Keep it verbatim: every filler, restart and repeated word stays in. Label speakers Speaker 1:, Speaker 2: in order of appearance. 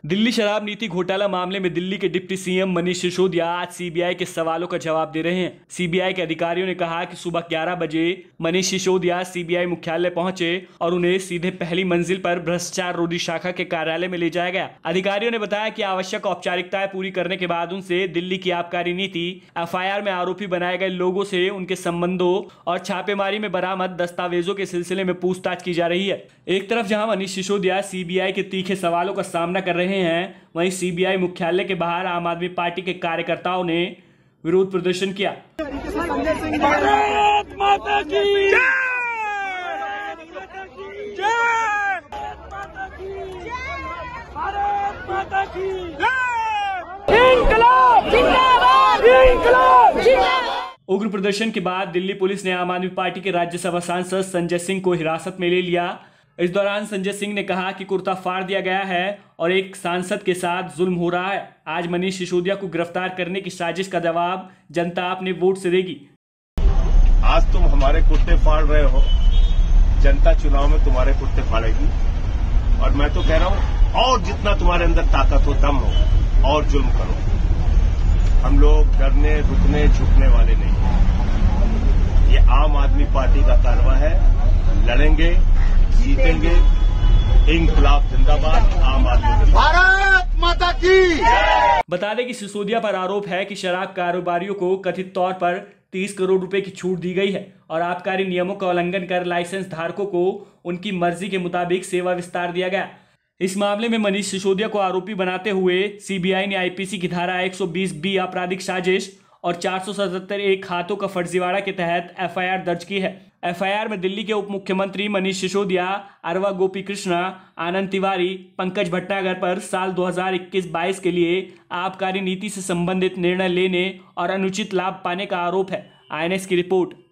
Speaker 1: दिल्ली शराब नीति घोटाला मामले में दिल्ली के डिप्टी सीएम मनीष सिसोदिया आज सीबीआई के सवालों का जवाब दे रहे हैं। सीबीआई के अधिकारियों ने कहा कि सुबह ग्यारह बजे मनीष सिसोदिया सीबीआई मुख्यालय पहुंचे और उन्हें सीधे पहली मंजिल पर भ्रष्टाचार रोधी शाखा के कार्यालय में ले जाया गया। अधिकारियों ने बताया कि आवश्यक औपचारिकताएं पूरी करने के बाद उनसे दिल्ली की आबकारी नीति, एफ आई आर में आरोपी बनाए गए लोगों से उनके संबंधों और छापेमारी में बरामद दस्तावेजों के सिलसिले में पूछताछ की जा रही है। एक तरफ जहां मनीष सिसोदिया सीबीआई के तीखे सवालों का सामना कर रहे हैं, वहीं सीबीआई मुख्यालय के बाहर आम आदमी पार्टी के कार्यकर्ताओं ने विरोध प्रदर्शन किया।
Speaker 2: भारत माता की जय! भारत माता की जय! इंकलाब जिंदाबाद! इंकलाब जिंदाबाद!
Speaker 1: उग्र प्रदर्शन के बाद दिल्ली पुलिस ने आम आदमी पार्टी के राज्यसभा सांसद संजय सिंह को हिरासत में ले लिया। इस दौरान संजय सिंह ने कहा कि कुर्ता फाड़ दिया गया है और एक सांसद के साथ जुल्म हो रहा है। आज मनीष सिसोदिया को गिरफ्तार करने की साजिश का जवाब जनता अपने वोट से देगी।
Speaker 3: आज तुम हमारे कुर्ते फाड़ रहे हो, जनता चुनाव में तुम्हारे कुर्ते फाड़ेगी। और मैं तो कह रहा हूं, और जितना तुम्हारे अंदर ताकत हो, दम हो, और जुल्म करो। हम लोग डरने, रुकने, झुकने वाले नहीं। ये आम आदमी पार्टी का कारवा है। लड़ेंगे, जीतेंगे। इंकलाब जिंदाबाद, आम आदमी
Speaker 2: भारत माता की।
Speaker 1: बता दें कि सिसोदिया पर आरोप है कि शराब कारोबारियों को कथित तौर पर तीस करोड़ रुपए की छूट दी गई है और आबकारी नियमों का उल्लंघन कर लाइसेंस धारकों को उनकी मर्जी के मुताबिक सेवा विस्तार दिया गया। इस मामले में मनीष सिसोदिया को आरोपी बनाते हुए सीबीआई ने आईपीसी की धारा एक सौ बीस बी आपराधिक साजिश और चार सौ सतहत्तर ए खातों का फर्जीवाड़ा के तहत एफ आई आर दर्ज की है। एफ आई आर में दिल्ली के उप मुख्यमंत्री मनीष सिसोदिया, अरवा गोपी कृष्णा, आनंद तिवारी, पंकज भट्टागर पर साल दो हज़ार इक्कीस बाईस के लिए आबकारी नीति से संबंधित निर्णय लेने और अनुचित लाभ पाने का आरोप है। आई एन एस की रिपोर्ट।